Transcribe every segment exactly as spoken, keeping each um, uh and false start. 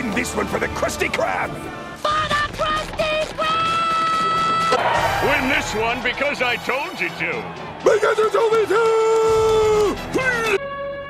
And this one for the Krusty Krab! For the Krusty Krab! Win this one because I told you to! Because you told me to!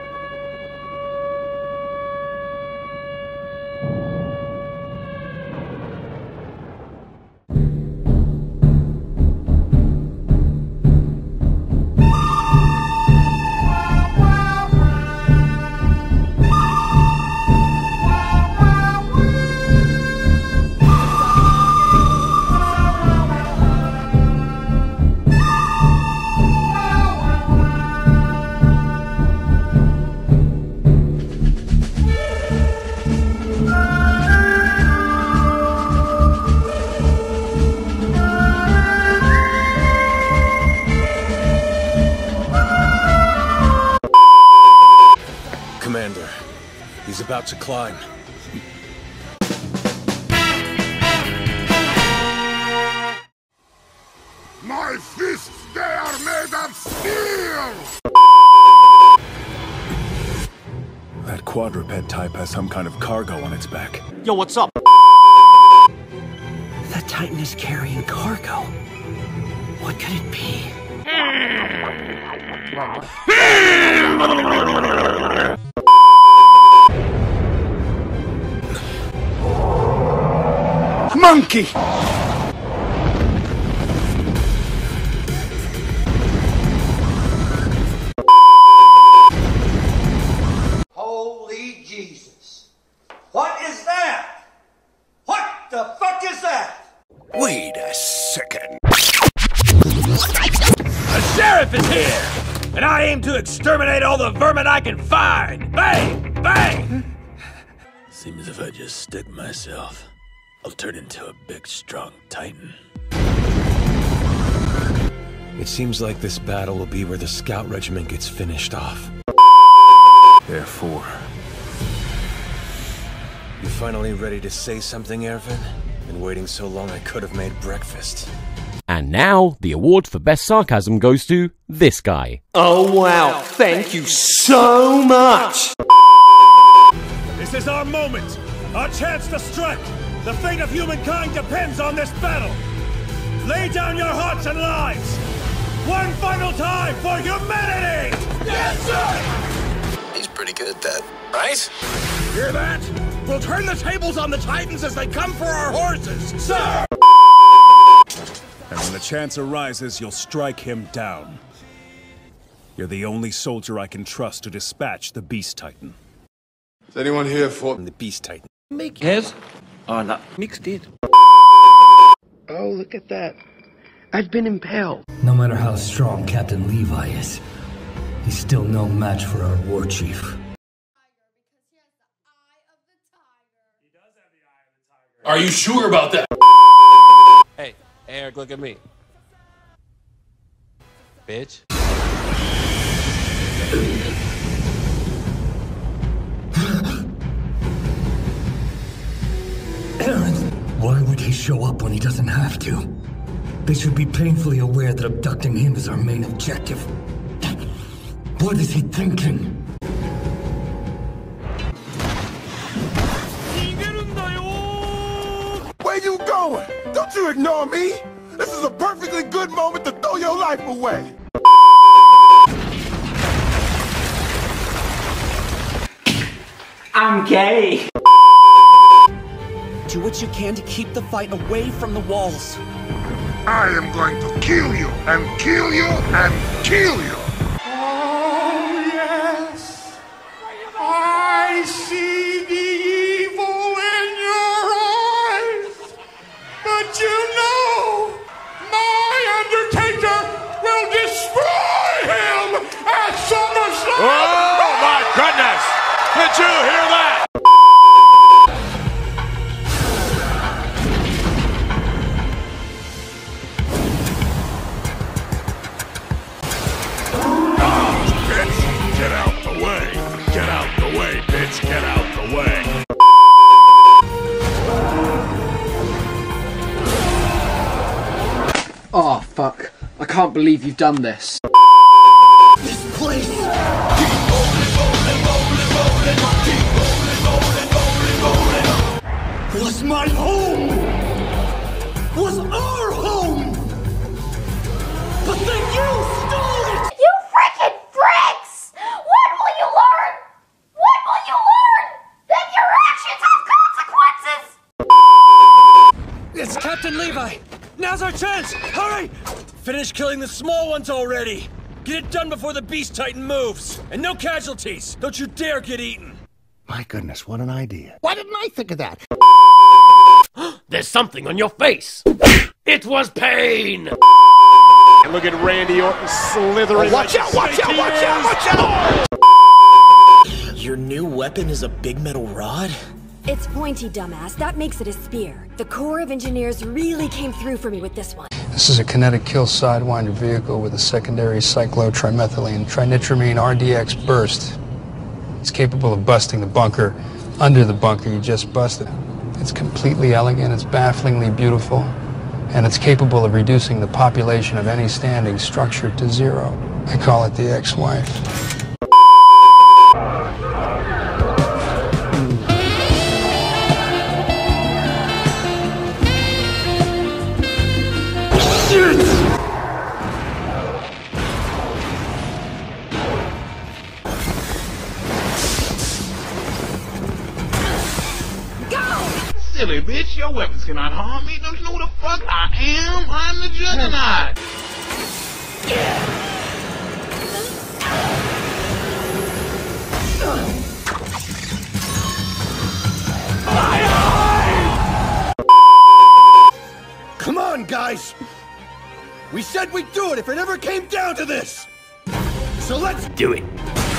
Commander, he's about to climb. My fists, they are made of steel! That quadruped type has some kind of cargo on its back. Yo, what's up? That Titan is carrying cargo. What could it be? Monkey! Holy Jesus. What is that? What the fuck is that? Wait a second. The sheriff is here! And I aim to exterminate all the vermin I can find! Bang! Bang! Seems if I just stick myself, I'll turn into a big, strong Titan. It seems like this battle will be where the scout regiment gets finished off. Therefore... You finally ready to say something, Ervin? Been waiting so long I could have made breakfast. And now, the award for best sarcasm goes to this guy. Oh wow, thank you so much! This is our moment! Our chance to strike! The fate of humankind depends on this battle! Lay down your hearts and lives! One final time for humanity! Yes, sir! He's pretty good at that, right? Hear that? We'll turn the tables on the Titans as they come for our horses! Sir! And when the chance arises, you'll strike him down. You're the only soldier I can trust to dispatch the Beast Titan. Is anyone here for The Beast Titan. Make yes? Oh, no. Mixed it. Oh, look at that. I've been impaled. No matter how strong Captain Levi is, he's still no match for our war chief. Are you sure about that? Hey, Eric, look at me. Bitch. Aaron, why would he show up when he doesn't have to? They should be painfully aware that abducting him is our main objective. What is he thinking? Where you going? Don't you ignore me! This is a perfectly good moment to throw your life away! I'm gay! Do what you can to keep the fight away from the walls. I am going to kill you, and kill you, and kill you! Oh, yes! I see the evil in your eyes! But you know, my Undertaker will destroy him at SummerSlam! Oh my goodness! Did you hear that? Get out the way! Get out the way, bitch! Get out the way! Oh, fuck. I can't believe you've done this. This place! Keep rolling, rolling, rolling, rolling. Keep rolling, rolling, rolling, rolling. was my home! Was our home! But then you stole it! You freaking freaks! When will you learn? When will you learn that your actions have consequences? It's Captain Levi! Now's our chance! Hurry! Finish killing the small ones already! Get it done before the Beast Titan moves! And no casualties! Don't you dare get eaten! My goodness, what an idea. Why didn't I think of that? There's something on your face! It was pain! And look at Randy Orton slithering. Oh, watch like out, watch out, watch out, watch out! Your new weapon is a big metal rod? It's pointy, dumbass. That makes it a spear. The Corps of Engineers really came through for me with this one. This is a kinetic kill sidewinder vehicle with a secondary cyclotrimethylene trinitramine R D X burst. It's capable of busting the bunker under the bunker you just busted. It's completely elegant, it's bafflingly beautiful, and it's capable of reducing the population of any standing structure to zero. I call it the ex-wife. Silly bitch, your weapons cannot harm me. Don't you know who the fuck I am? I'm the Juggernaut. Come on, guys! We said we'd do it if it ever came down to this! So let's do it!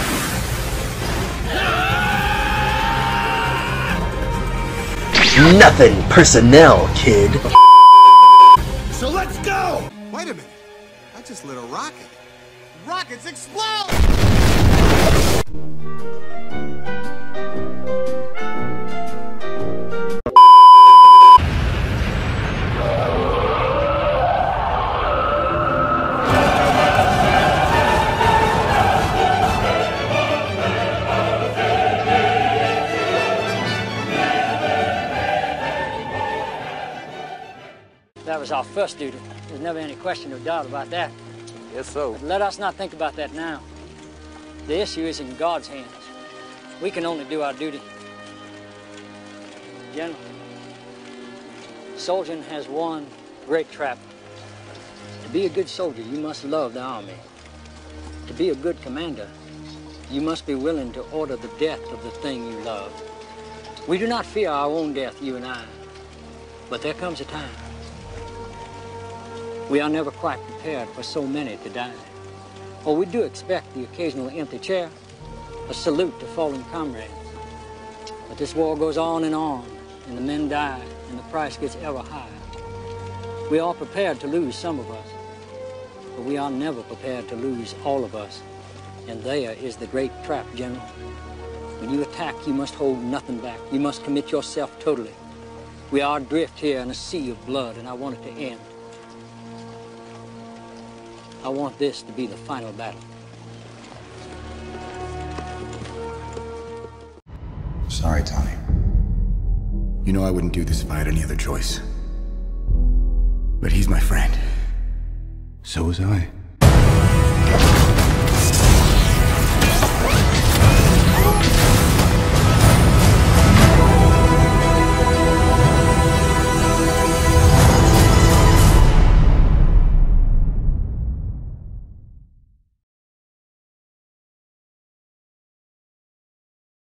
Nothing personnel, kid. So let's go! Wait a minute. I just lit a rocket. Rockets explode! That was our first duty. There's never any question or doubt about that. Yes, so. But let us not think about that now. The issue is in God's hands. We can only do our duty. General, soldiering has one great trap. To be a good soldier, you must love the army. To be a good commander, you must be willing to order the death of the thing you love. We do not fear our own death, you and I. But there comes a time. We are never quite prepared for so many to die. Or we do expect the occasional empty chair, a salute to fallen comrades. But this war goes on and on, and the men die, and the price gets ever higher. We are prepared to lose some of us, but we are never prepared to lose all of us. And there is the great trap, General. When you attack, you must hold nothing back. You must commit yourself totally. We are adrift here in a sea of blood, and I want it to end. I want this to be the final battle. Sorry, Tommy. You know I wouldn't do this if I had any other choice. But he's my friend. So was I.